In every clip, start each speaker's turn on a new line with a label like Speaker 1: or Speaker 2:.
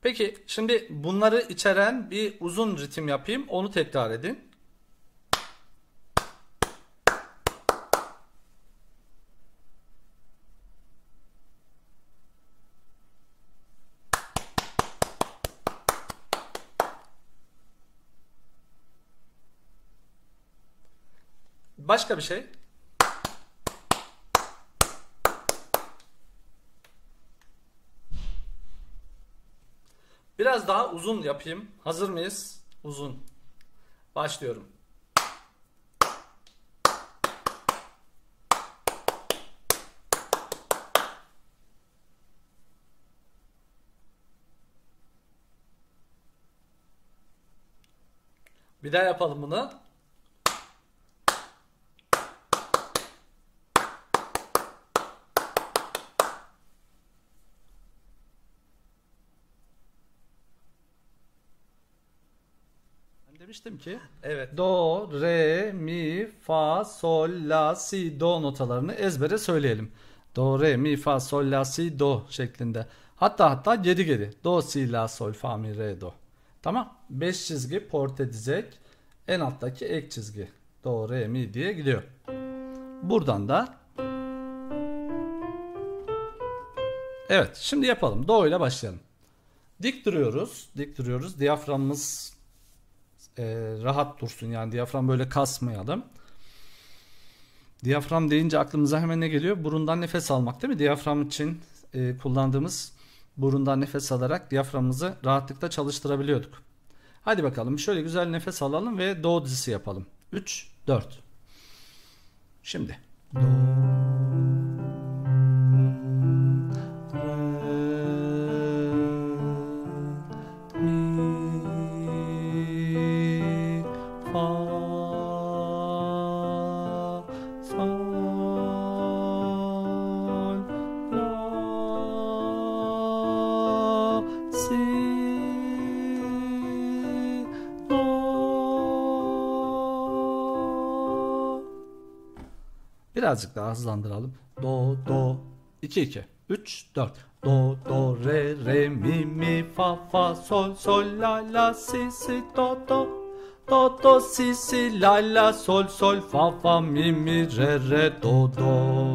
Speaker 1: Peki şimdi bunları içeren bir uzun ritim yapayım. Onu tekrar edin. Başka bir şey. Biraz daha uzun yapayım. Hazır mıyız? Uzun. Başlıyorum. Bir daha yapalım bunu. Demiştim ki evet, do, re, mi, fa, sol, la, si, do notalarını ezbere söyleyelim. Do, re, mi, fa, sol, la, si, do şeklinde. Hatta geri geri. Do, si, la, sol, fa, mi, re, do. Tamam. 5 çizgi porte dizek. En alttaki ek çizgi. Do, re, mi diye gidiyor. Buradan da evet, şimdi yapalım. Do ile başlayalım. Dik duruyoruz. Dik duruyoruz. Diyaframımız rahat dursun, yani diyafram böyle kasmayalım. Diyafram deyince aklımıza hemen ne geliyor? Burundan nefes almak, değil mi? Diyafram için kullandığımız burundan nefes alarak diyaframımızı rahatlıkla çalıştırabiliyorduk. Hadi bakalım şöyle güzel nefes alalım ve do dizisi yapalım. 3, 4. Şimdi do, birazcık daha hızlandıralım. Do, do, 2, 2, 3, 4. Do, do, re, re, mi, mi, fa, fa, sol, sol, la, la, si, si, do, do. Do, do, si, si, la, la, sol, sol, fa, fa, mi, mi, re, re, do, do.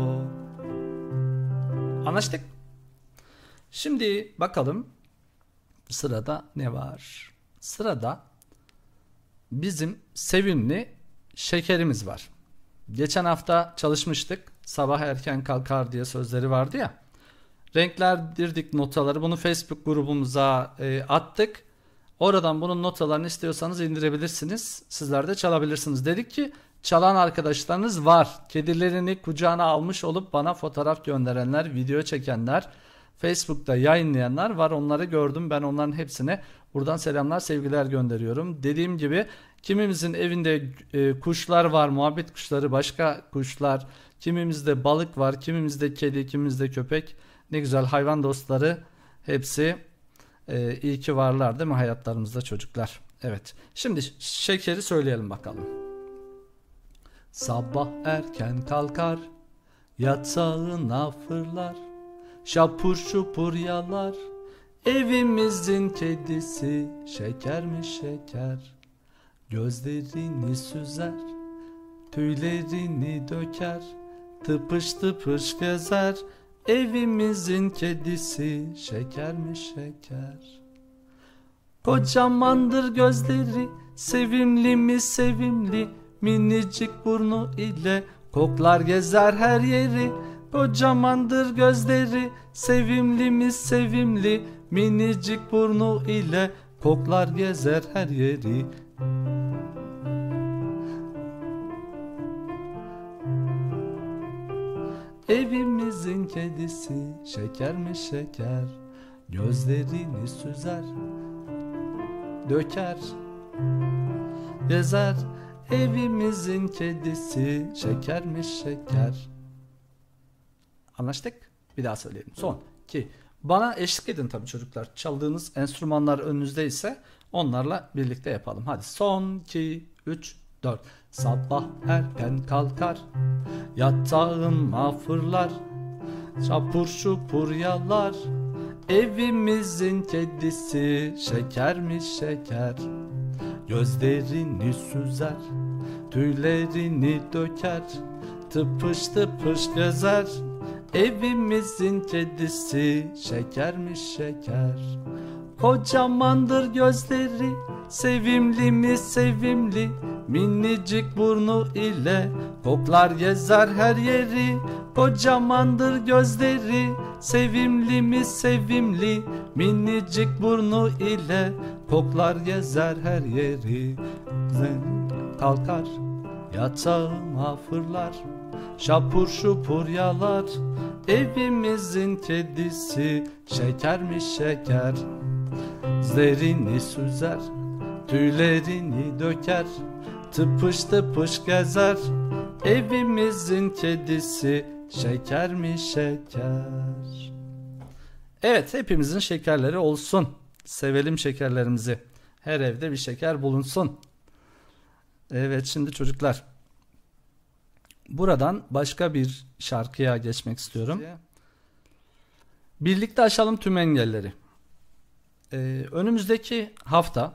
Speaker 1: Anlaştık. Şimdi bakalım sırada ne var? Sırada bizim sevimli şekerimiz var. Geçen hafta çalışmıştık. Sabah erken kalkar diye sözleri vardı ya. Renklendirdik notaları. Bunu Facebook grubumuza attık. Oradan bunun notalarını istiyorsanız indirebilirsiniz. Sizler de çalabilirsiniz. Dedik ki çalan arkadaşlarınız var. Kedilerini kucağına almış olup bana fotoğraf gönderenler, video çekenler, Facebook'ta yayınlayanlar var. Onları gördüm. Ben onların hepsine buradan selamlar, sevgiler gönderiyorum. Dediğim gibi kimimizin evinde kuşlar var, muhabbet kuşları, başka kuşlar. Kimimizde balık var, kimimizde kedi, kimimizde köpek. Ne güzel hayvan dostları. Hepsi iyi ki varlar, değil mi hayatlarımızda çocuklar? Evet. Şimdi şekeri söyleyelim bakalım. Sabah erken kalkar, yatağına fırlar, şapur şupur yalar. Evimizin kedisi şeker mi şeker? Gözlerini süzer, tüylerini döker, tıpış tıpış gezer. Evimizin kedisi şeker mi şeker? Kocamandır gözleri, sevimli mi sevimli, minicik burnu ile koklar gezer her yeri. Kocamandır gözleri, sevimli mi sevimli, minicik burnu ile koklar gezer her yeri. Evimizin kedisi şeker mi şeker? Gözlerini süzer, döker, gezer. Evimizin kedisi şeker mi şeker? Anlaştık? Bir daha söyleyelim. Son 2. Bana eşlik edin tabii çocuklar. Çaldığınız enstrümanlar önünüzde ise onlarla birlikte yapalım. Hadi son 2, 3, 4. Sabah erken kalkar, yatağıma fırlar, çapur şupur yalar. Evimizin kedisi şekermiş şeker. Gözlerini süzer, tüylerini döker, tıpış tıpış gezer. Evimizin kedisi şekermiş şeker. Kocamandır gözleri, sevimli mi sevimli, minicik burnu ile koklar gezer her yeri. Kocamandır gözleri, sevimli mi sevimli, minicik burnu ile koklar gezer her yeri. Kalkar yatağıma fırlar, şapur şupur yalar. Evimizin kedisi şekermiş şeker. Zlerini süzer, tüylerini döker, tıpış tıpış gezer. Evimizin kedisi şekermiş şeker. Evet, hepimizin şekerleri olsun. Sevelim şekerlerimizi. Her evde bir şeker bulunsun. Evet, şimdi çocuklar, buradan başka bir şarkıya geçmek istiyorum. Birlikte aşalım tüm engelleri. Önümüzdeki hafta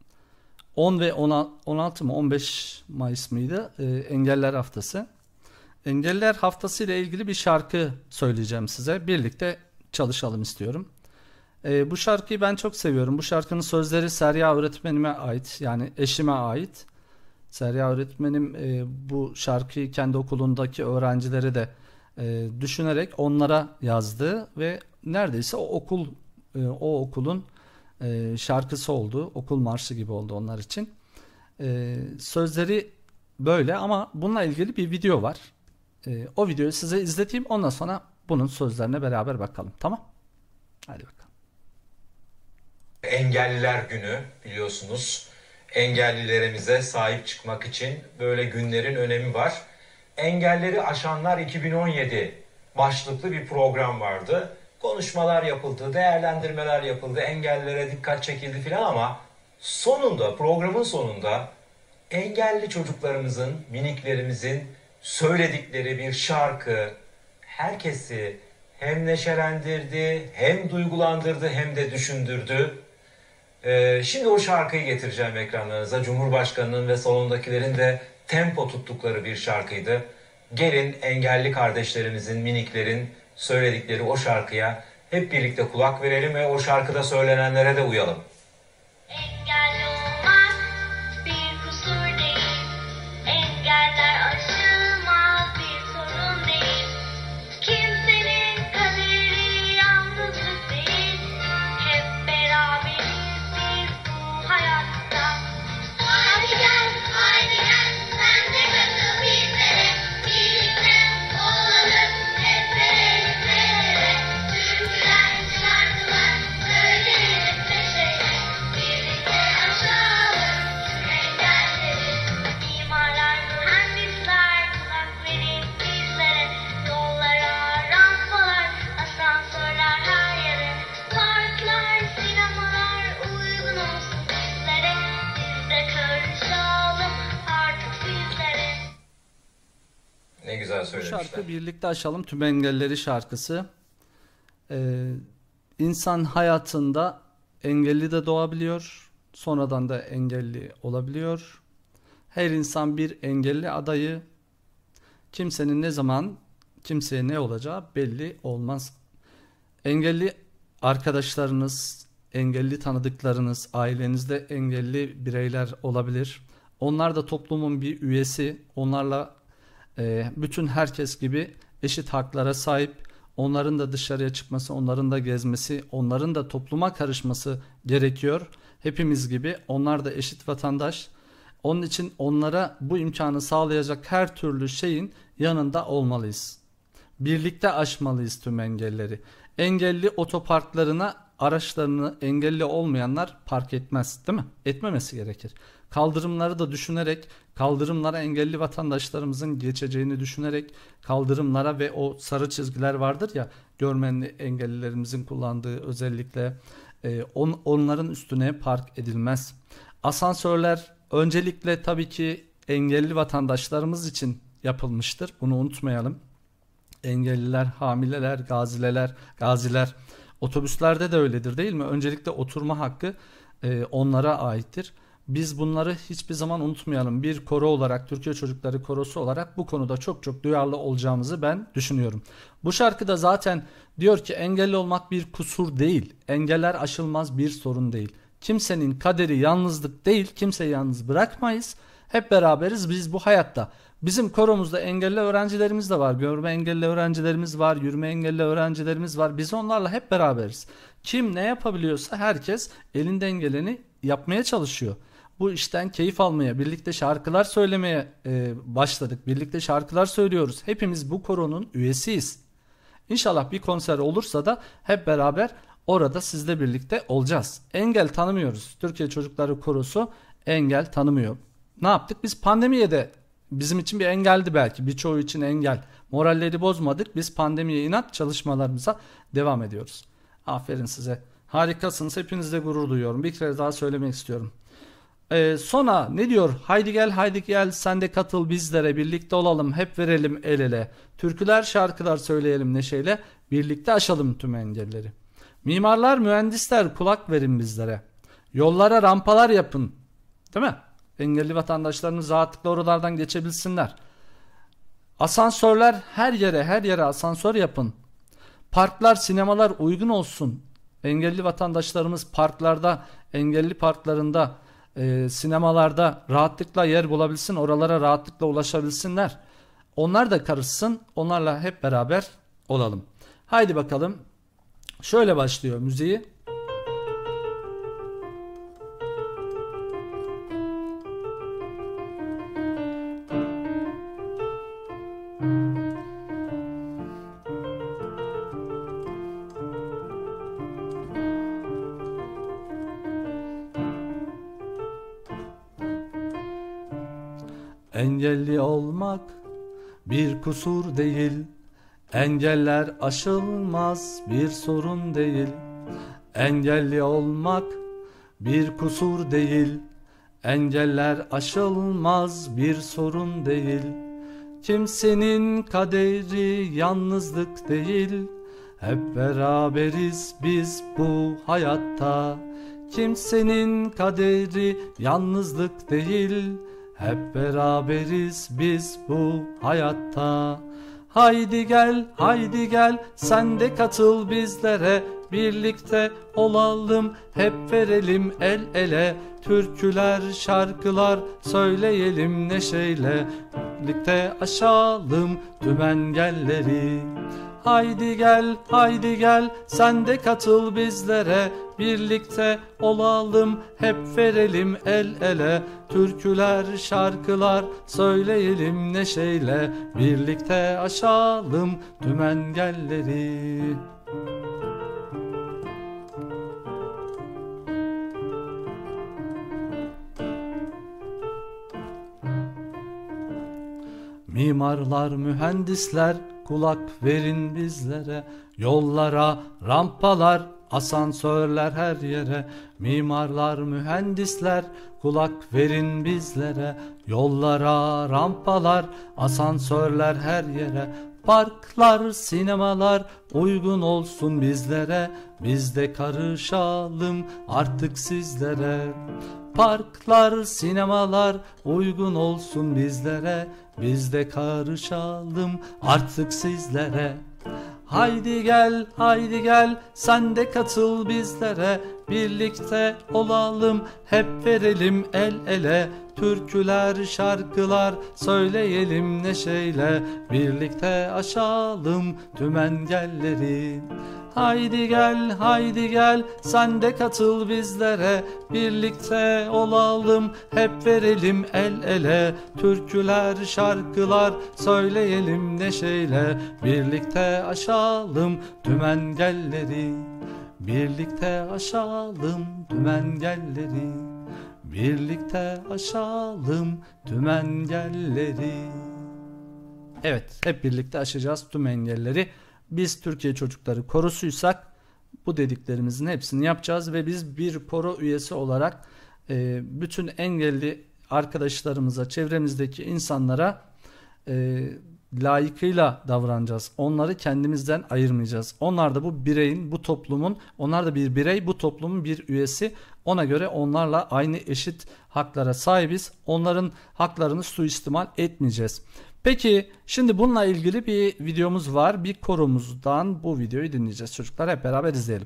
Speaker 1: 10 ve 16 mı 15 Mayıs mıydı? Engeller Haftası. Engeller Haftası ile ilgili bir şarkı söyleyeceğim size. Birlikte çalışalım istiyorum. Bu şarkıyı ben çok seviyorum. Bu şarkının sözleri Serya öğretmenime ait. Yani eşime ait. Serya öğretmenim bu şarkıyı kendi okulundaki öğrencilere de düşünerek onlara yazdı ve neredeyse o okulun şarkısı oldu. Okul marşı gibi oldu onlar için. Sözleri böyle ama bununla ilgili bir video var. O videoyu size izleteyim. Ondan sonra bunun sözlerine beraber bakalım. Tamam? Hadi bakalım.
Speaker 2: Engelliler Günü biliyorsunuz. Engellilerimize sahip çıkmak için böyle günlerin önemi var. Engelleri Aşanlar 2017 başlıklı bir program vardı. Konuşmalar yapıldı, değerlendirmeler yapıldı, engellilere dikkat çekildi filan ama programın sonunda engelli çocuklarımızın, miniklerimizin söyledikleri bir şarkı herkesi hem neşelendirdi, hem duygulandırdı, hem de düşündürdü. Şimdi o şarkıyı getireceğim ekranlarınıza. Cumhurbaşkanının ve salondakilerin de tempo tuttukları bir şarkıydı. Gelin engelli kardeşlerimizin, miniklerin söyledikleri o şarkıya hep birlikte kulak verelim ve o şarkıda söylenenlere de uyalım.
Speaker 3: Engelli olmak bir kusur değil, engeller aşılmaz bir sorun değil. Kimsenin kaderi yalnızlık değil, hep beraberiz biz bu hayatta. Haydi gel, haydi gel, sen de katıl bizlere, birlikte olalım hep beraber. Türküler, şarkılar söyleriz neşeyle, birlikte aşalım tüm engelleri. Mimarlar, mühendisler kulak verin bizlere, yollara rampalar, asansörler her yere, parklar, sinemalar uygun olsun bizlere, biz de karışalım artık sizlere.
Speaker 2: Ne güzel
Speaker 1: Bu
Speaker 2: söylemişler.
Speaker 1: şarkı Birlikte Aşalım Tüm Engelleri şarkısı. İnsan hayatında engelli de doğabiliyor. Sonradan da engelli olabiliyor. Her insan bir engelli adayı. Kimsenin ne zaman kimseye ne olacağı belli olmaz. Engelli arkadaşlarınız, engelli tanıdıklarınız, ailenizde engelli bireyler olabilir. Onlar da toplumun bir üyesi. Onlarla bütün herkes gibi eşit haklara sahip. Onların da dışarıya çıkması, onların da gezmesi, onların da topluma karışması gerekiyor. Hepimiz gibi onlar da eşit vatandaş. Onun için onlara bu imkanı sağlayacak her türlü şeyin yanında olmalıyız. Birlikte aşmalıyız tüm engelleri. Engelli otoparklarına araçlarını engelli olmayanlar park etmez, değil mi? Etmemesi gerekir. Kaldırımları da düşünerek, kaldırımlara engelli vatandaşlarımızın geçeceğini düşünerek, kaldırımlara ve o sarı çizgiler vardır ya, görmenli engellilerimizin kullandığı özellikle onların üstüne park edilmez. Asansörler öncelikle tabii ki engelli vatandaşlarımız için yapılmıştır. Bunu unutmayalım. Engelliler, hamileler, gaziler Otobüslerde de öyledir değil mi? Öncelikle oturma hakkı onlara aittir. Biz bunları hiçbir zaman unutmayalım. Bir koro olarak, Türkiye Çocukları Korosu olarak bu konuda çok çok duyarlı olacağımızı ben düşünüyorum. Bu şarkıda zaten diyor ki engelli olmak bir kusur değil. Engeller aşılmaz bir sorun değil. Kimsenin kaderi yalnızlık değil. Kimseyi yalnız bırakmayız. Hep beraberiz biz bu hayatta. Bizim koromuzda engelli öğrencilerimiz de var. Görme engelli öğrencilerimiz var. Yürüme engelli öğrencilerimiz var. Biz onlarla hep beraberiz. Kim ne yapabiliyorsa herkes elinden geleni yapmaya çalışıyor. Bu işten keyif almaya, birlikte şarkılar söylemeye başladık. Birlikte şarkılar söylüyoruz. Hepimiz bu koronun üyesiyiz. İnşallah bir konser olursa da hep beraber orada sizle birlikte olacağız. Engel tanımıyoruz. Türkiye Çocukları Korosu engel tanımıyor. Ne yaptık? Biz pandemiye de bizim için bir engeldi belki. Birçoğu için engel. Moralleri bozmadık. Biz pandemiye inat çalışmalarımıza devam ediyoruz. Aferin size. Harikasınız. Hepinizle gurur duyuyorum. Bir kere daha söylemek istiyorum. Sonra ne diyor? Haydi gel haydi gel sen de katıl bizlere, birlikte olalım, hep verelim el ele. Türküler şarkılar söyleyelim neşeyle, birlikte aşalım tüm engelleri. Mimarlar mühendisler kulak verin bizlere. Yollara rampalar yapın. Değil mi? Engelli vatandaşlarımız rahatlıkla oralardan geçebilsinler. Asansörler her yere asansör yapın. Parklar, sinemalar uygun olsun. Engelli vatandaşlarımız parklarda, engelli parklarında, sinemalarda rahatlıkla yer bulabilsin, oralara rahatlıkla ulaşabilsinler. Onlar da karışsın, onlarla hep beraber olalım. Haydi bakalım. Şöyle başlıyor müziği. Engelli olmak bir kusur değil, engeller aşılmaz bir sorun değil. Engelli olmak bir kusur değil, engeller aşılmaz bir sorun değil. Kimsenin kaderi yalnızlık değil, hep beraberiz biz bu hayatta. Kimsenin kaderi yalnızlık değil, hep beraberiz biz bu hayatta. Haydi gel, haydi gel, sen de katıl bizlere. Birlikte olalım, hep verelim el ele. Türküler, şarkılar söyleyelim neşeyle. Birlikte aşalım tüm engelleri. Haydi gel, haydi gel, sen de katıl bizlere. Birlikte olalım, hep verelim el ele. Türküler, şarkılar söyleyelim neşeyle. Birlikte aşalım tüm engelleri. Mimarlar, mühendisler kulak verin bizlere. Yollara, rampalar, asansörler her yere. Mimarlar, mühendisler kulak verin bizlere. Yollara, rampalar, asansörler her yere. Parklar, sinemalar uygun olsun bizlere. Biz de karışalım artık sizlere. Parklar, sinemalar uygun olsun bizlere. Biz de karışalım artık sizlere. Haydi gel, haydi gel, sen de katıl bizlere. Birlikte olalım, hep verelim el ele. Türküler, şarkılar söyleyelim neşeyle. Birlikte aşalım tüm engelleri. Haydi gel, haydi gel, sen de katıl bizlere. Birlikte olalım, hep verelim el ele. Türküler, şarkılar söyleyelim neşeyle. Birlikte aşalım tüm engelleri. Birlikte aşalım tüm engelleri. Birlikte aşalım tüm engelleri. Evet, hep birlikte aşacağız tüm engelleri. Biz Türkiye Çocukları Korosuysak bu dediklerimizin hepsini yapacağız ve biz bir koro üyesi olarak bütün engelli arkadaşlarımıza, çevremizdeki insanlara layıkıyla davranacağız. Onları kendimizden ayırmayacağız. Onlar da bu bireyin, bu toplumun, onlar da bir birey, bu toplumun bir üyesi. Ona göre onlarla aynı eşit haklara sahibiz. Onların haklarını suistimal etmeyeceğiz. Peki şimdi bununla ilgili bir videomuz var. Bir koromuzdan bu videoyu dinleyeceğiz. Çocuklar hep beraber izleyelim.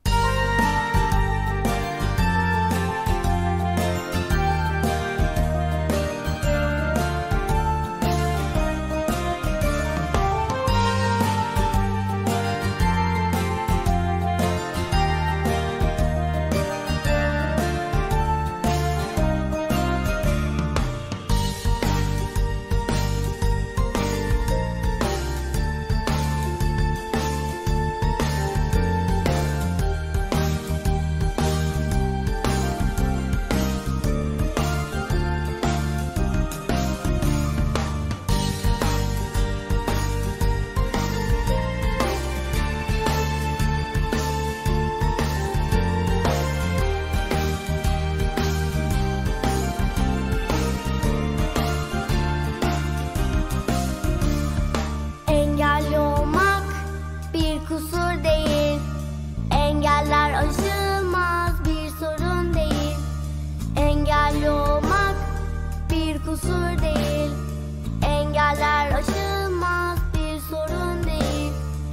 Speaker 3: Engelli olmak bir kusur değil. Engeller aşılmaz bir sorun değil. Engelli olmak bir kusur değil. Engeller aşılmaz bir sorun değil.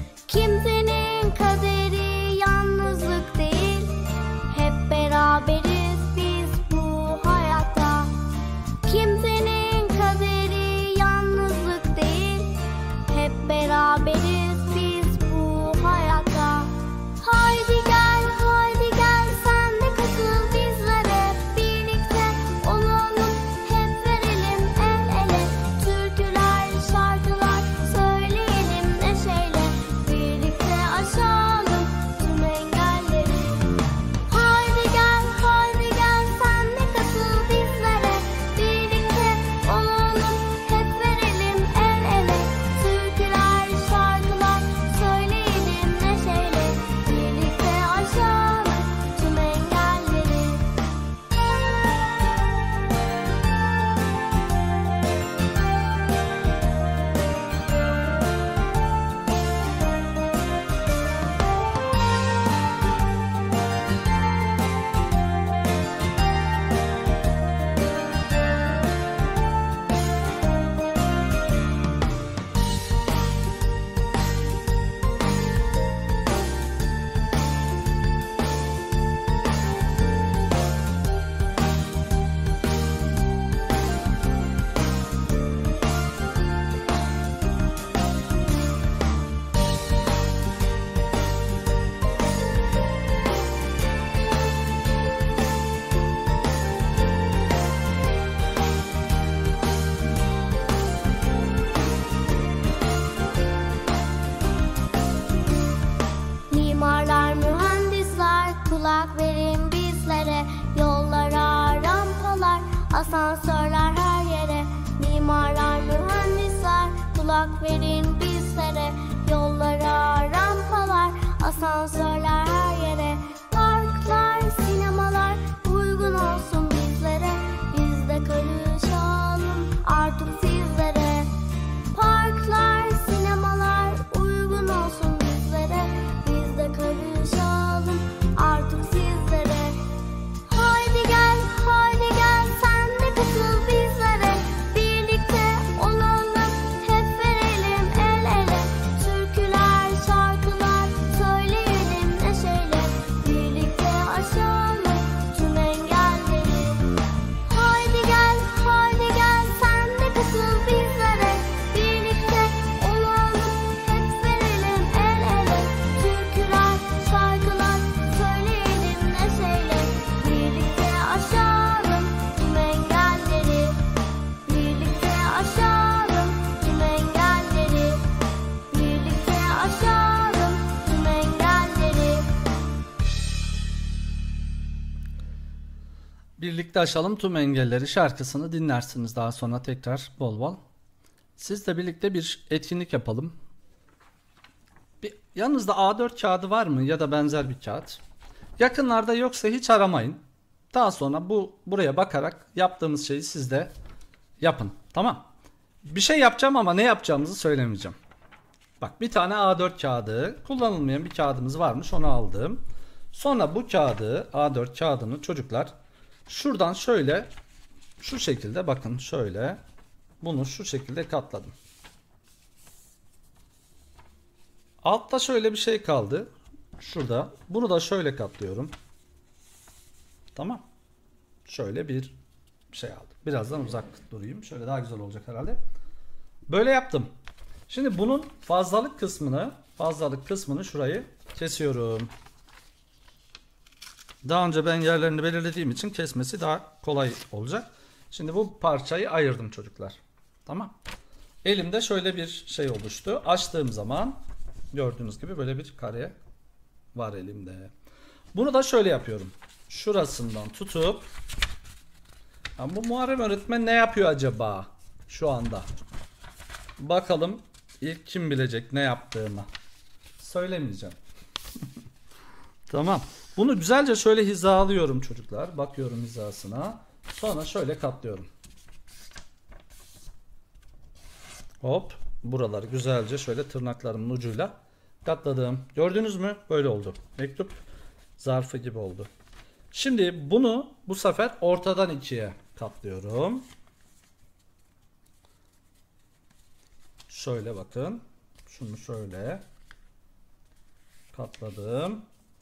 Speaker 3: Kimsenin kaderi yalnızlık değil. Hep beraberiz biz bu hayatta. Kimsenin kaderi yalnızlık değil. Hep beraberiz biz bu hayatta. Haydi gel sen de katıl bizlere. Birlikte olalım, hep verelim el ele. Türküler, şarkılar söyleyelim neşeyle. Birlikte aşalım tüm engelleri. Haydi gel sen de katıl bizlere. Birlikte olalım, hep verelim el ele. Türküler, şarkılar söyleyelim neşeyle. Birlikte aşalım tüm engelleri. Mimarlar, mühendisler kulak verin bizlere. Yollara rampalar, asansörler her yere. Mimarlar, mühendisler kulak verin bizlere. Yollara rampalar, asansörler her yere. Parklar, sinemalar uygun olsun bizlere. Biz de karışalım artık sizlere. Parklar, sinemalar uygun olsun bizlere. Biz de karışalım artık sizlere. Haydi gel sen de katıl bizlere. Birlikte olalım, hep verelim el ele. Türküler, şarkılar söyleyelim neşeyle. Birlikte aşalım tüm engelleri. Haydi gel sen de katıl bizlere. Birlikte olalım, hep verelim el ele. Türküler, şarkılar söyleyelim neşeyle. Birlikte aşalım tüm engelleri. Birlikte aşalım tüm engelleri. Birlikte aşalım tüm engelleri.
Speaker 1: Birlikte aşalım tüm engelleri şarkısını dinlersiniz daha sonra tekrar bol bol. Sizle birlikte bir etkinlik yapalım. Yanınızda A4 kağıdı var mı ya da benzer bir kağıt? Yakınlarda yoksa hiç aramayın. Daha sonra buraya bakarak yaptığımız şeyi siz de yapın. Tamam. Bir şey yapacağım ama ne yapacağımızı söylemeyeceğim. Bak bir tane A4 kağıdı, kullanılmayan bir kağıdımız varmış, onu aldım. Sonra bu kağıdı, A4 kağıdını çocuklar şuradan şöyle şu şekilde, bakın şöyle bunu şu şekilde katladım. Altta şöyle bir şey kaldı. Şurada. Bunu da şöyle katlıyorum. Tamam. Şöyle bir şey aldım. Birazdan uzak durayım. Şöyle daha güzel olacak herhalde. Böyle yaptım. Şimdi bunun fazlalık kısmını şurayı kesiyorum. Daha önce ben yerlerini belirlediğim için kesmesi daha kolay olacak. Şimdi bu parçayı ayırdım çocuklar. Tamam. Elimde şöyle bir şey oluştu. Açtığım zaman gördüğünüz gibi böyle bir kare var elimde. Bunu da şöyle yapıyorum. Şurasından tutup, ya bu Muharrem öğretmen ne yapıyor acaba şu anda? Bakalım ilk kim bilecek ne yaptığını. Söylemeyeceğim. Tamam. Bunu güzelce şöyle hizalıyorum çocuklar. Bakıyorum hizasına. Sonra şöyle katlıyorum. Hop. Buraları güzelce şöyle tırnaklarımın ucuyla katladım. Gördünüz mü? Böyle oldu. Mektup zarfı gibi oldu. Şimdi bunu bu sefer ortadan ikiye katlıyorum. Şöyle bakın. Şunu şöyle katladım.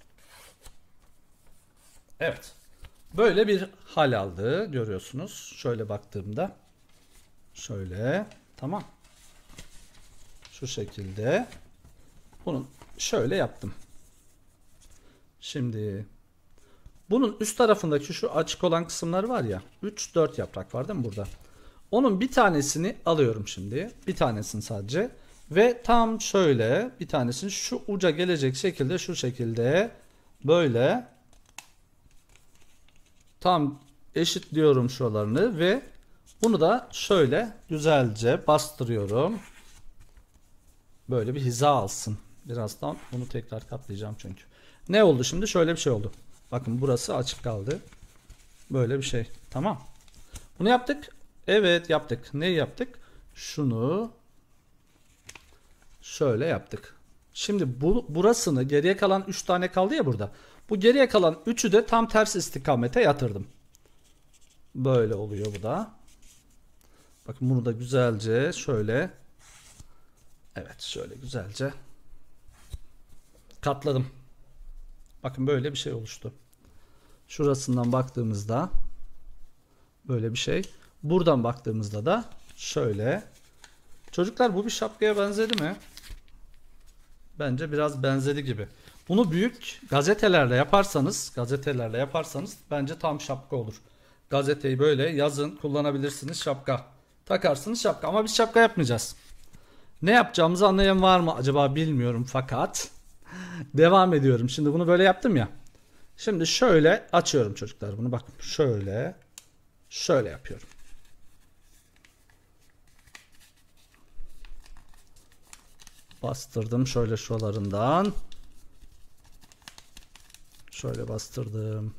Speaker 1: Evet. Böyle bir hal aldı. Görüyorsunuz. Şöyle baktığımda. Şöyle. Tamam. Şu şekilde. Bunu şöyle yaptım. Şimdi bunun üst tarafındaki şu açık olan kısımlar var ya. 3-4 yaprak var değil mi burada? Onun bir tanesini alıyorum şimdi. Bir tanesini sadece. Ve tam şöyle bir tanesini şu uca gelecek şekilde, şu şekilde böyle tam eşitliyorum şuralarını ve bunu da şöyle güzelce bastırıyorum. Böyle bir hiza alsın. Birazdan bunu tekrar katlayacağım çünkü. Ne oldu şimdi? Şöyle bir şey oldu. Bakın burası açık kaldı. Böyle bir şey. Tamam. Bunu yaptık. Evet yaptık. Neyi yaptık? Şunu şöyle yaptık. Şimdi burasını, geriye kalan 3 tane kaldı ya burada. Bu geriye kalan 3'ü de tam ters istikamete yatırdım. Böyle oluyor bu da. Bakın bunu da güzelce şöyle, evet şöyle güzelce katladım. Bakın böyle bir şey oluştu. Şurasından baktığımızda böyle bir şey. Buradan baktığımızda da şöyle. Çocuklar bu bir şapkaya benzedi mi? Bence biraz benzedi gibi. Bunu büyük gazetelerle yaparsanız bence tam şapka olur. Gazeteyi böyle yazın kullanabilirsiniz, şapka. Takarsınız şapka, ama biz şapka yapmayacağız. Ne yapacağımızı anlayan var mı acaba bilmiyorum fakat devam ediyorum. Şimdi bunu böyle yaptım ya. Şimdi şöyle açıyorum çocuklar bunu, bakın şöyle yapıyorum. Bastırdım şöyle şuralarından. Şöyle bastırdım.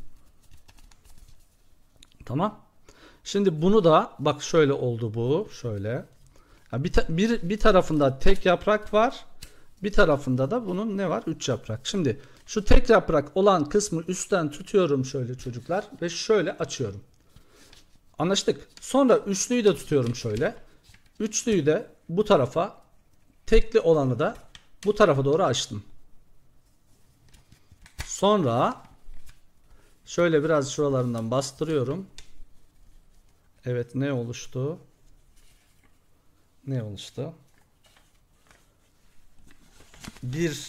Speaker 1: Tamam. Şimdi bunu da bak şöyle oldu bu. Şöyle. Bir tarafında tek yaprak var. Bir tarafında da bunun ne var? 3 yaprak. Şimdi şu tek yaprak olan kısmı üstten tutuyorum şöyle çocuklar. Ve şöyle açıyorum. Anlaştık. Sonra üçlüyü de tutuyorum şöyle. Üçlüyü de bu tarafa, tekli olanı da bu tarafa doğru açtım. Sonra şöyle biraz şuralarından bastırıyorum. Evet, ne oluştu? Ne oluştu? Bir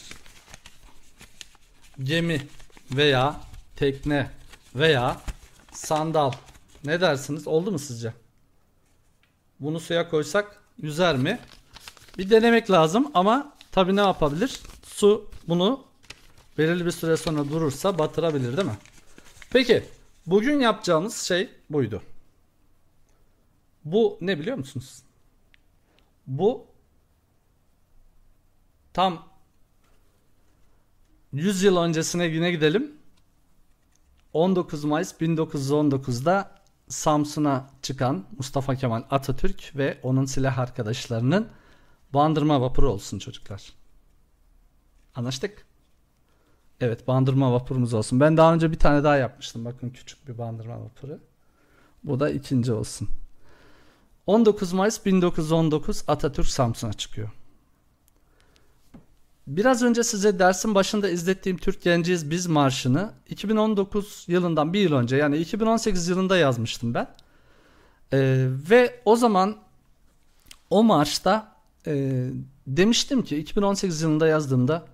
Speaker 1: gemi veya tekne veya sandal, ne dersiniz? Oldu mu sizce? Bunu suya koysak yüzer mi? Bir denemek lazım ama tabii ne yapabilir? Su bunu belirli bir süre sonra durursa batırabilir, değil mi? Peki bugün yapacağımız şey buydu. Bu ne biliyor musunuz? Bu tam 100 yıl öncesine yine gidelim. 19 Mayıs 1919'da Samsun'a çıkan Mustafa Kemal Atatürk ve onun silah arkadaşlarının bandırma vapuru olsun çocuklar. Anlaştık? Evet, bandırma vapurumuz olsun. Ben daha önce bir tane daha yapmıştım. Bakın, küçük bir bandırma vapuru. Bu da ikinci olsun. 19 Mayıs 1919 Atatürk Samsun'a çıkıyor. Biraz önce size dersin başında izlettiğim Türk Genciyiz Biz marşını 2019 yılından bir yıl önce, yani 2018 yılında yazmıştım ben. Ve o zaman o marşta demiştim ki 2018 yılında yazdığımda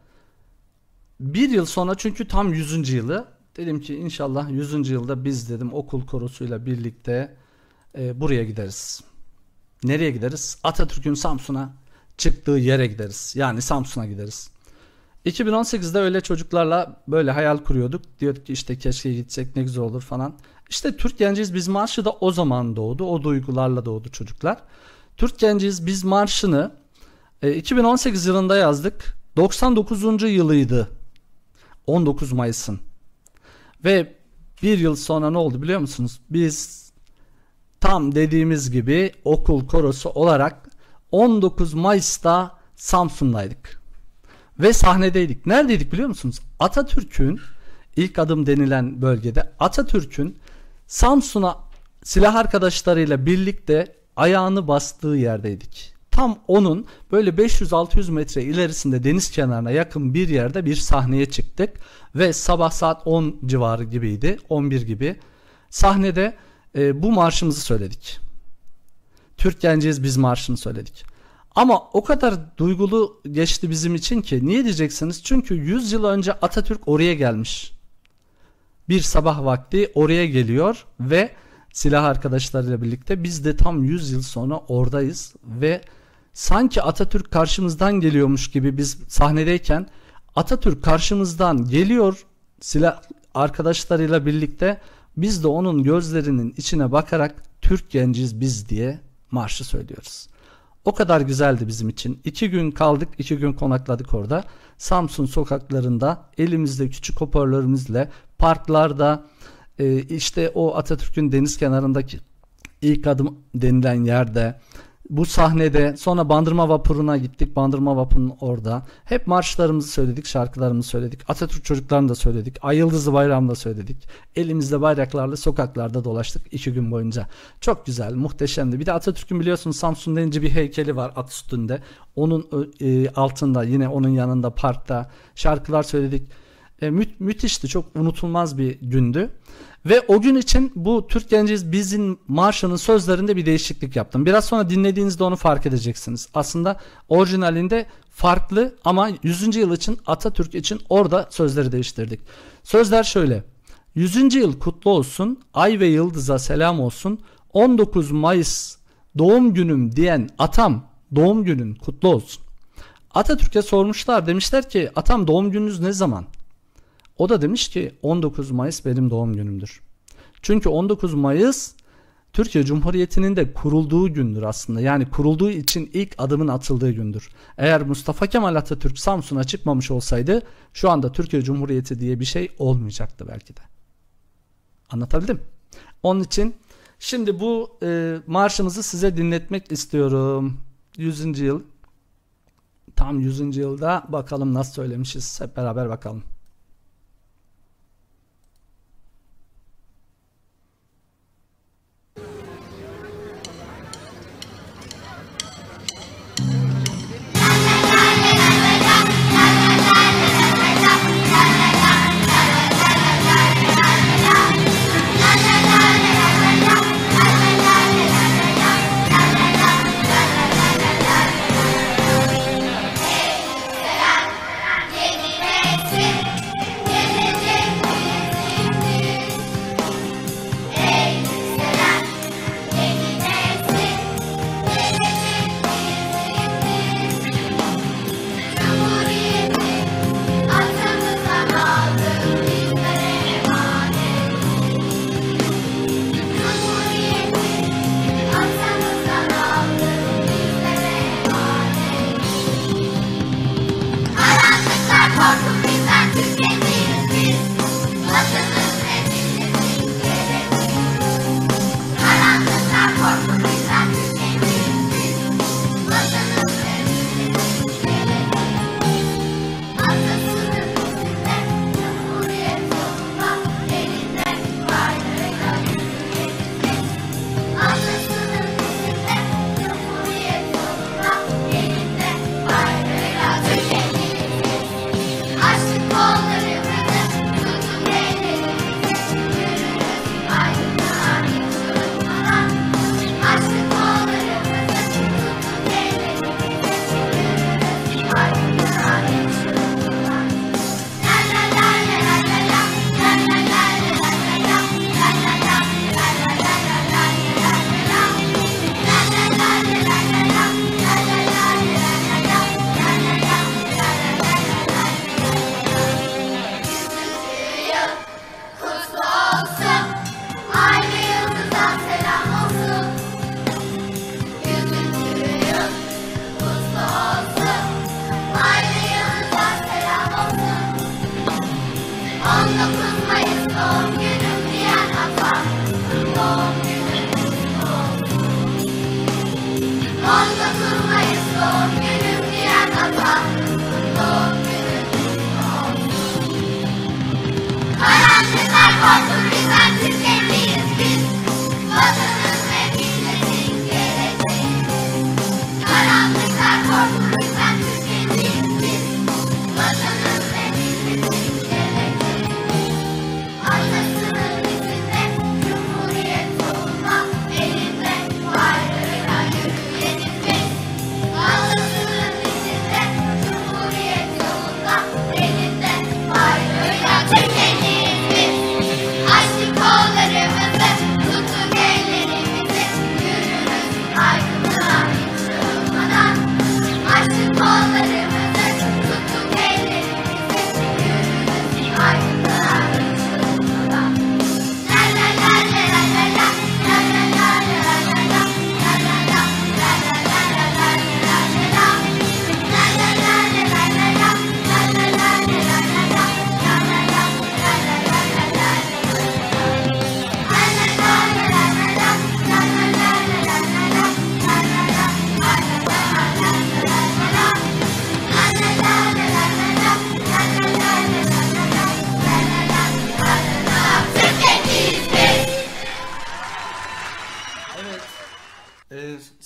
Speaker 1: bir yıl sonra, çünkü tam 100. yılı, dedim ki inşallah 100. yılda biz, dedim, okul korosuyla birlikte buraya gideriz. Nereye gideriz? Atatürk'ün Samsun'a çıktığı yere gideriz. Yani Samsun'a gideriz. 2018'de öyle çocuklarla böyle hayal kuruyorduk. Diyorduk ki işte keşke gitsek, ne güzel olur falan. İşte Türk Genciyiz Biz marşı da o zaman doğdu. O duygularla doğdu çocuklar. Türk Genciyiz Biz marşını 2018 yılında yazdık. 99. yılıydı. 19 Mayıs'ın. Ve bir yıl sonra ne oldu biliyor musunuz? Biz tam dediğimiz gibi okul korosu olarak 19 Mayıs'ta Samsun'daydık. Ve sahnedeydik. Neredeydik biliyor musunuz? Atatürk'ün ilk adım denilen bölgede, Atatürk'ün Samsun'a silah arkadaşlarıyla birlikte ayağını bastığı yerdeydik. Tam onun böyle 500-600 metre ilerisinde, deniz kenarına yakın bir yerde bir sahneye çıktık. Ve sabah saat 10 civarı gibiydi, 11 gibi. Sahnede bu marşımızı söyledik. Türk Genciyiz Biz marşını söyledik. Ama o kadar duygulu geçti bizim için ki, niye diyeceksiniz? Çünkü 100 yıl önce Atatürk oraya gelmiş. Bir sabah vakti oraya geliyor ve silah arkadaşlarıyla birlikte biz de tam 100 yıl sonra oradayız ve sanki Atatürk karşımızdan geliyormuş gibi biz sahnedeyken Atatürk karşımızdan geliyor silah arkadaşlarıyla birlikte, biz de onun gözlerinin içine bakarak Türk Genciyiz Biz diye marşı söylüyoruz. O kadar güzeldi bizim için. 2 gün kaldık, 2 gün konakladık orada. Samsun sokaklarında elimizde küçük hoparlörümüzle, parklarda, işte o Atatürk'ün deniz kenarındaki ilk adım denilen yerde, bu sahnede, sonra Bandırma Vapuru'na gittik. Bandırma Vapuru'nun orada. Hep marşlarımızı söyledik, şarkılarımızı söyledik. Atatürk çocuklarını da söyledik. Ay Yıldızlı Bayrağı'nı da söyledik. Elimizde bayraklarla sokaklarda dolaştık 2 gün boyunca. Çok güzel, muhteşemdi. Bir de Atatürk'ün biliyorsunuz Samsun denince bir heykeli var at üstünde. Onun altında, yine onun yanında parkta şarkılar söyledik. Müthişti, çok unutulmaz bir gündü. Ve o gün için bu Türk Genciyiz Biz'in marşının sözlerinde bir değişiklik yaptım. Biraz sonra dinlediğinizde onu fark edeceksiniz. Aslında orijinalinde farklı ama 100. yıl için, Atatürk için orada sözleri değiştirdik. Sözler şöyle: 100. yıl kutlu olsun, ay ve yıldıza selam olsun, 19 Mayıs doğum günüm diyen atam, doğum günün kutlu olsun. Atatürk'e sormuşlar, demişler ki atam doğum gününüz ne zaman? O da demiş ki 19 Mayıs benim doğum günümdür. Çünkü 19 Mayıs Türkiye Cumhuriyeti'nin de kurulduğu gündür aslında. Yani kurulduğu için ilk adımın atıldığı gündür. Eğer Mustafa Kemal Atatürk Samsun'a çıkmamış olsaydı şu anda Türkiye Cumhuriyeti diye bir şey olmayacaktı belki de. Anlatabildim? Onun için şimdi bu marşımızı size dinletmek istiyorum. 100. yıl. Tam 100. yılda bakalım nasıl söylemişiz. Hep beraber bakalım.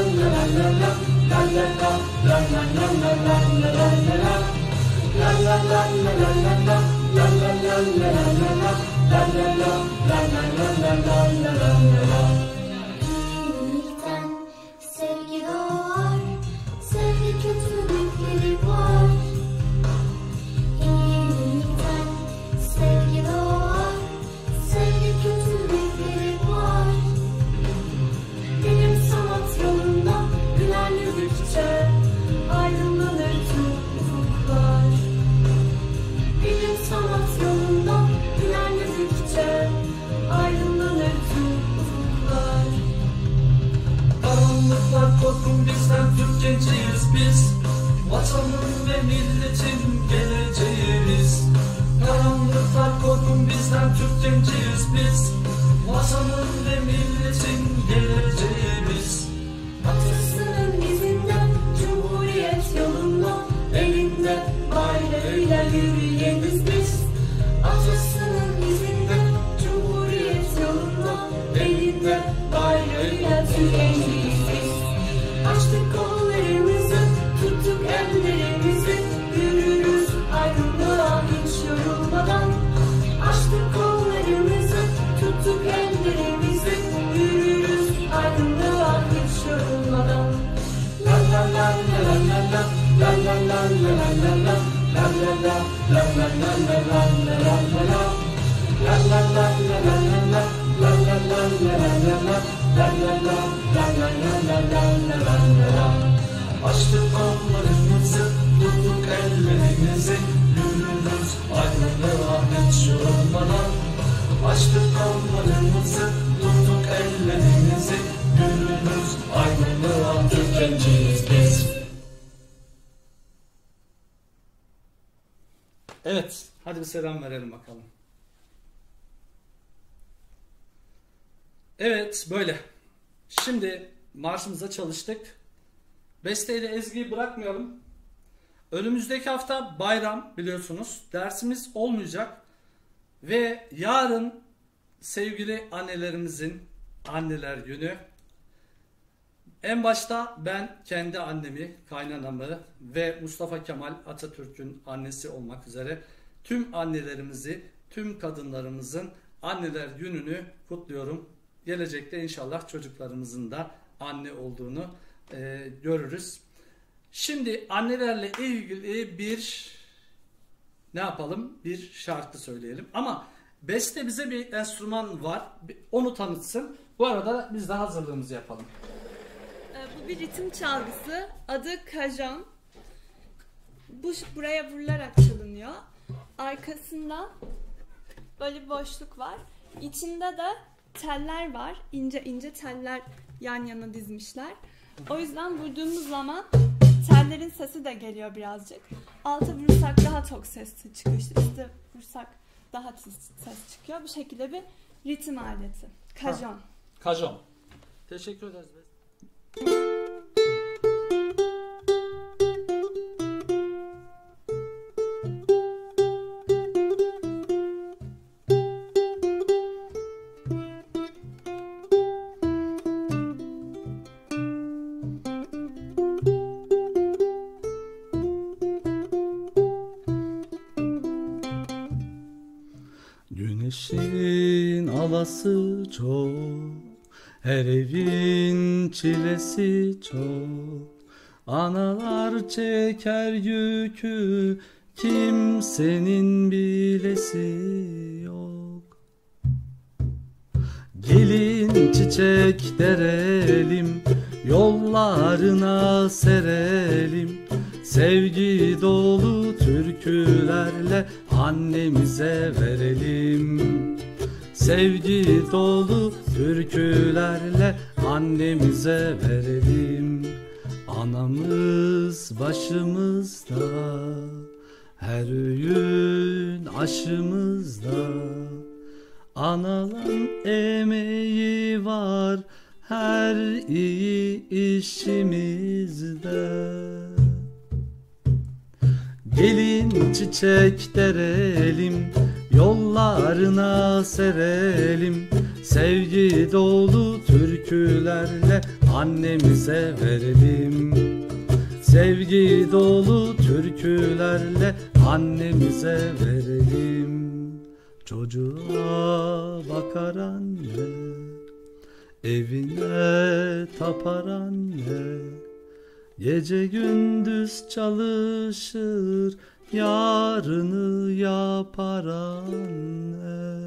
Speaker 3: İyilikten sevgi doğar, sevgi kötülükleri var. İyilikten sevgi doğar, sevgi kötülükleri var. Bilim sanat yolunda ilerledikçe aydınlanır tüm ufuklar. Bilim sanat yolunda ilerledikçe aydınlanır tüm ufuklar.
Speaker 4: Karanlıklar korkun bizden, Türk genciyiz biz. Vatanın ve milletin geleceği biz. Karanlıklar korkun bizden, Türk genciyiz biz. Vatanın ve milletin geleceği biz.
Speaker 5: Atasının izinde, Cumhuriyet yolunda, elinde bayrağıyla yürüyeniz biz. Atasının izinde, Cumhuriyet yolunda, elinde bayrağıyla tükeneceğiz biz. Açtık kollarımızı, tuttuk ellerimizi, yürürüz aydınlığa hiç yorulmadan. Açtık kollarımızı, tuttuk ellerimizi, yürürüz aydınlığa hiç yorulmadan. La la la la la la la, la la la la la la la, la la la la la la la la la la la. La la la la la la la, la la la la la la la, la la la la la la la la la la.
Speaker 4: Açtık kollarımızı, tuttuk ellerimizi, yürürüz aydınlığa hiç yorulmadan. Açtık kollarımızı, tuttuk ellerimizi, yürürüz aydınlığa, Türk genciyiz biz.
Speaker 1: Evet, hadi bir selam verelim bakalım. Evet, böyle. Şimdi marşımıza çalıştık. Besteyle ezgiyi bırakmayalım. Önümüzdeki hafta bayram biliyorsunuz. Dersimiz olmayacak. Ve yarın sevgili annelerimizin Anneler Günü. En başta ben kendi annemi, kaynanamı ve Mustafa Kemal Atatürk'ün annesi olmak üzere tüm annelerimizi, tüm kadınlarımızın Anneler Günü'nü kutluyorum. Gelecekte inşallah çocuklarımızın da anne olduğunu görürüz. Şimdi annelerle ilgili bir ne yapalım? Bir şarkı söyleyelim. Ama Beste bize bir enstrüman var. Onu tanıtsın. Bu arada biz de hazırlığımızı yapalım.
Speaker 6: Bu bir ritim çalgısı. Adı kajon. Buraya vurularak çalınıyor. Arkasında böyle bir boşluk var. İçinde de teller var. İnce ince teller yan yana dizmişler. O yüzden vurduğumuz zaman tellerin sesi de geliyor birazcık. Alta vurursak daha tok ses çıkıyor. İşte vurursak daha ses çıkıyor. Bu şekilde bir ritim aleti. Kajon.
Speaker 1: Kajon. Teşekkür ederiz. Güneşin alası çok, her evin çilesi çok. Analar çeker yükü, kimsenin bilesi yok. Gelin çiçek derelim, yollarına serelim. Sevgi dolu türkülerle annemize verelim. Sevgi dolu türkülerle annemize verelim. Anamız başımızda, her öğün aşımızda. Analın emeği var her iyi işimizde. Gelin çiçek derelim, yollarına serelim. Sevgi dolu türkülerle annemize verelim. Sevgi dolu türkülerle annemize verelim. Çocuğa bakar anne, evine tapar anne, gece gündüz çalışır, yarını yapar anne.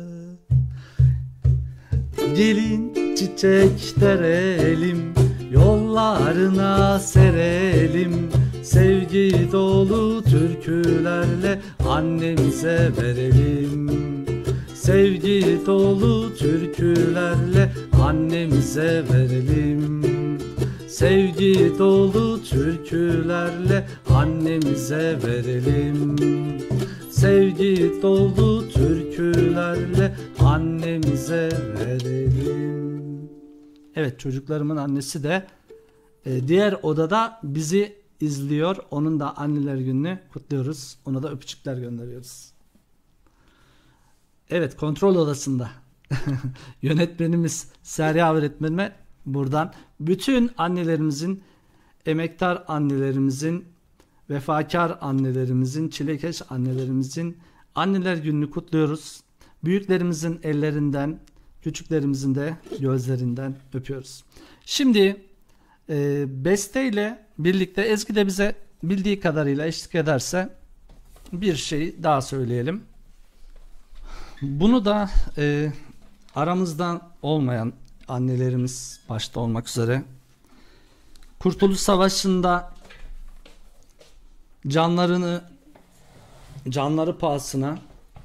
Speaker 1: Gelin çiçek derelim, yollarına serelim. Sevgi dolu türkülerle annemize verelim. Sevgi dolu türkülerle annemize verelim. Sevgi dolu türkülerle annemize verelim. Sevgi dolu türkülerle annemize verelim. Evet, çocuklarımın annesi de diğer odada bizi izliyor. Onun da anneler gününü kutluyoruz. Ona da öpücükler gönderiyoruz. Evet, kontrol odasında yönetmenimiz Serya öğretmenime buradan bütün annelerimizin, emektar annelerimizin, vefakar annelerimizin, çilekeş annelerimizin anneler gününü kutluyoruz. Büyüklerimizin ellerinden, küçüklerimizin de gözlerinden öpüyoruz. Şimdi besteyle birlikte Ezgi de bize bildiği kadarıyla eşlik ederse bir şey daha söyleyelim. Bunu da aramızdan olmayan annelerimiz başta olmak üzere Kurtuluş Savaşı'nda canları pahasına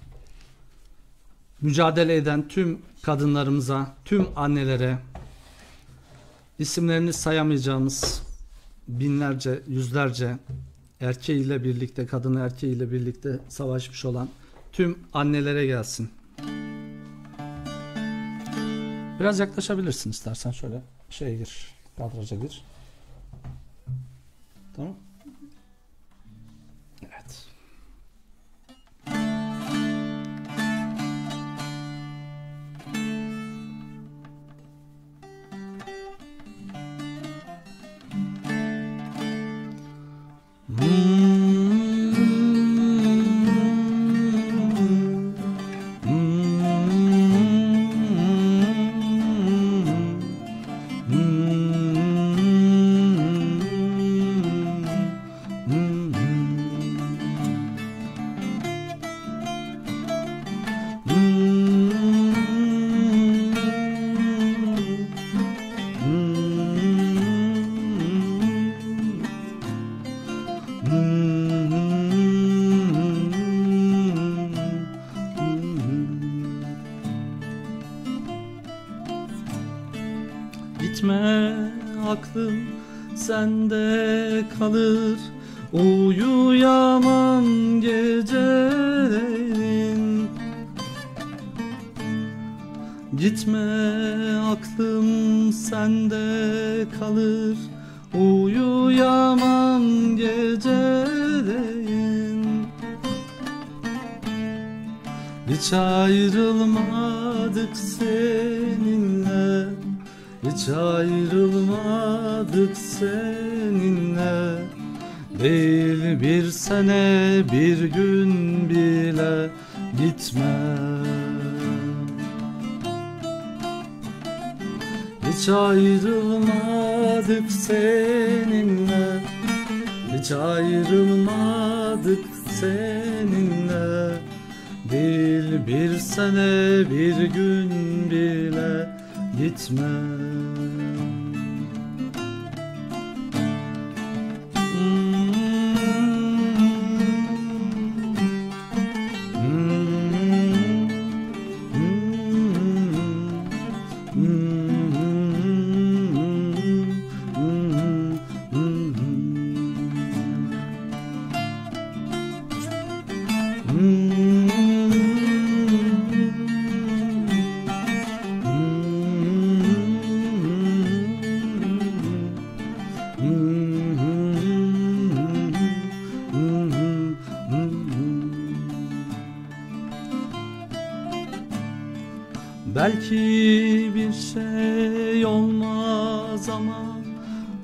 Speaker 1: mücadele eden tüm kadınlarımıza, tüm annelere, isimlerini sayamayacağımız binlerce, yüzlerce erkeğiyle birlikte, kadını erkeğiyle birlikte savaşmış olan tüm annelere gelsin. Biraz yaklaşabilirsin istersen, şöyle şeye gir, kadraja gir. Tamam. Evet. Gitme aklım sende kalır, uyuyamam geceleyin. Gitme aklım sende kalır, uyuyamam geceleyin. Hiç ayrılmadık seninle, hiç ayrılmadık seninle. Değil bir sene, bir gün bile gitme. Hiç ayrılmadık seninle, hiç ayrılmadık seninle. Değil bir sene, bir gün bile gitme. Belki bir şey olmaz ama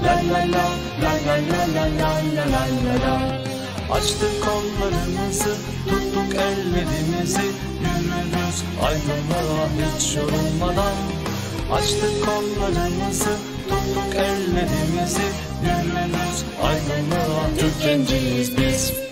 Speaker 4: La la la la la la la la la la la. Açtık kollarımızı, tuttuk ellerimizi, yürürüz aydınlığa hiç yorulmadan. Açtık kollarımızı, tuttuk ellerimizi, yürürüz aydınlığa. Türk genciyiz biz.